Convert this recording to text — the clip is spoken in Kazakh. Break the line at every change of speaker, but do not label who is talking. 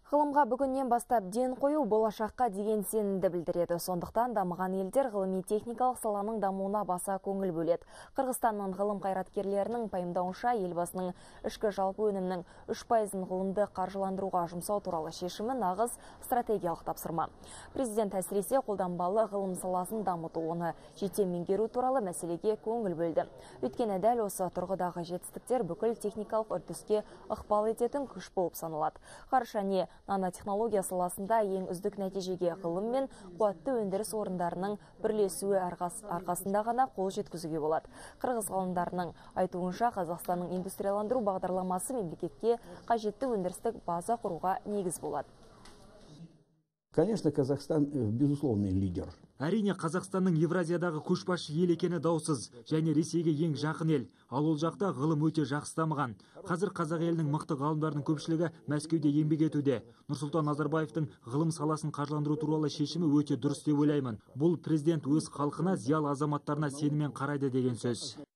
Ғылымға бүгіннен бастап ден қою болашаққа деген сенімді білдіреді. Сондықтан дамыған елдер ғылыми-техникалық саланың дамуына баса көңіл бөледі. Қырғызстанның ғылым қайраткерлерінің пайымдауынша, елбасының ішкі жалпы өнімнің 3% ғылымды қаржыландыруға жұмсау туралы шешімі нағыз стратегиялық тапсырма. Президент әсіресе қолданбалы ғылым саласын дамыту, оны жете меңгеру туралы мәселеге көңіл бөлді. Өйткені дәл осы тұрғыдағы жетістіктер бүкіл техникалық үрдіске ықпал ететін күш болып саналады. Ғарыш және нанотехнология саласында ең үздік нәтижеге ғылым мен қуатты өндіріс орындарының бірлесуі арқасында ғана қол жеткізуге болады. Қырғыз ғалымдарының айтуынша, Қазақстанның индустрияландыру бағдарламасы мемлекетке қажетті өндірістік база құруға негіз болады.
Конечно, Казахстан безусловный лидер.
Әрине, Қазақстанның Евразиядағы көшбасшы ел екені даусыз, және Ресейге ең жақын ел. Ал ол жақта ғылым өте жақсы дамыған. Қазір қазақ елінің мықты ғалымдарының көпшілігі Мәскеуде еңбек етуде. Нұрсұлтан Назарбаевтың ғылым саласын қаржыландыру туралы шешімі өте дұрыс деп ойлаймын. Бұл президент өз халқына, зиялы азаматтарына сеніммен қарайды деген сөз.